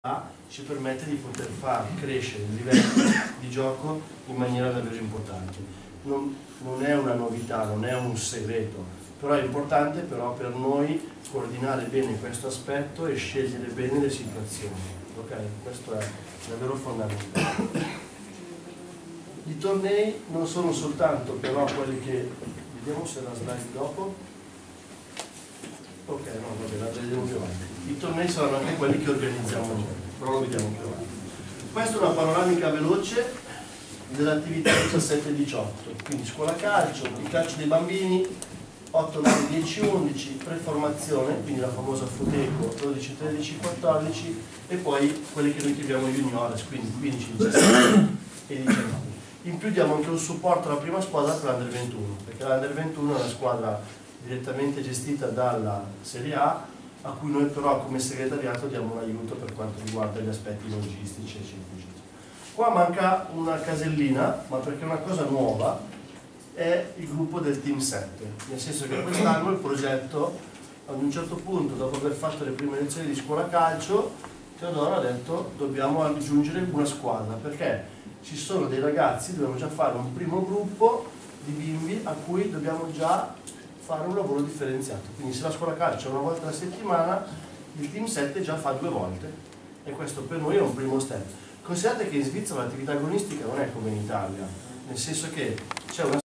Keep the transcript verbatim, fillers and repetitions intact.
ci permette di poter far crescere il livello di gioco in maniera davvero importante. Non, non è una novità, non è un segreto, però è importante però per noi coordinare bene questo aspetto e scegliere bene le situazioni. Ok? Questo è davvero fondamentale. I tornei non sono soltanto però quelli che... Vediamo se la slide dopo. Ok, no, vabbè, la vediamo più avanti. I tornei saranno anche quelli che organizziamo noi, però lo vediamo più avanti. Questa è una panoramica veloce dell'attività diciassette diciotto, quindi scuola calcio, il calcio dei bambini, otto, nove, dieci, undici, preformazione, quindi la famosa Futeco, dodici, tredici, quattordici, e poi quelli che noi chiamiamo juniores, quindi quindici, diciassette e diciannove. In più diamo anche un supporto alla prima squadra per l'Under ventuno, perché l'Under ventuno è una squadra direttamente gestita dalla Serie A, a cui noi però come segretariato diamo un aiuto per quanto riguarda gli aspetti logistici eccetera. Qua manca una casellina, ma perché è una cosa nuova, è il gruppo del team sette, nel senso che quest'anno il progetto ad un certo punto, dopo aver fatto le prime lezioni di scuola calcio, Teodoro ha detto dobbiamo aggiungere una squadra, perché ci sono dei ragazzi, dobbiamo già fare un primo gruppo di bimbi a cui dobbiamo già fare un lavoro differenziato. Quindi se la scuola calcio è una volta alla settimana, il team sette già fa due volte, e questo per noi è un primo step. Considerate che in Svizzera l'attività agonistica non è come in Italia, nel senso che c'è una